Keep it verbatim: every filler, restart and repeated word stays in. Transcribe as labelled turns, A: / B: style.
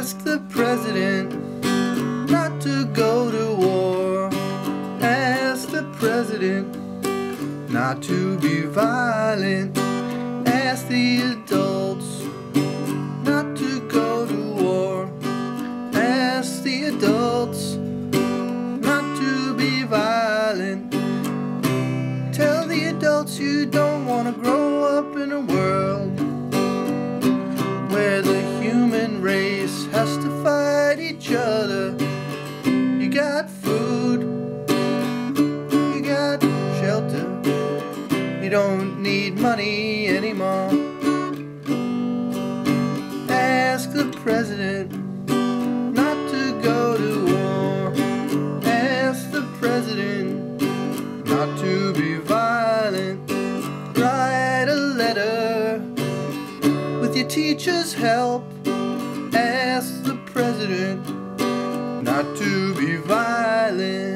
A: Ask the president not to go to war. Ask the president not to be violent. Ask the adults not to go to war. Ask the adults not to be violent. Tell the adults you don't want to grow up in a world where the human race has to fight each other. You got food, you got shelter, you don't need money anymore. Ask the president not to go to war. Ask the president not to be violent. Write a letter with your teacher's help. Ask the president not to be violent.